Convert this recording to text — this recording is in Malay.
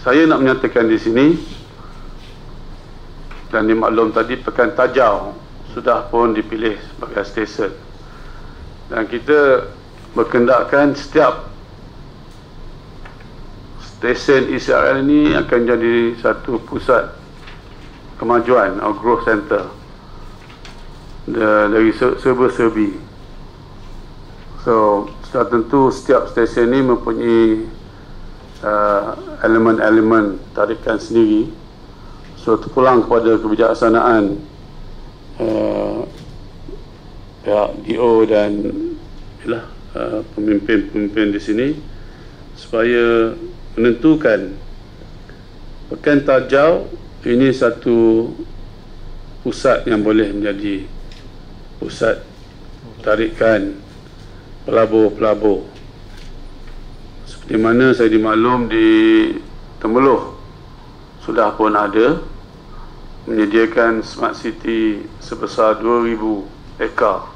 saya nak menyatakan di sini dan dimaklum tadi, Pekan Tajau sudah pun dipilih sebagai stesen, dan kita berkendakkan setiap stesen ECRL ini akan jadi satu pusat kemajuan atau growth center dari serba-serbi. So sudah tentu setiap stesen ini mempunyai elemen-elemen tarikan sendiri. So terpulang kepada kebijaksanaan pihak DO dan pemimpin-pemimpin di sini supaya menentukan Pekan Tajau ini satu pusat yang boleh menjadi pusat tarikan pelabur-pelabur. Seperti mana saya dimaklum di Temeloh sudah pun ada menyediakan smart city sebesar 2,000 ekar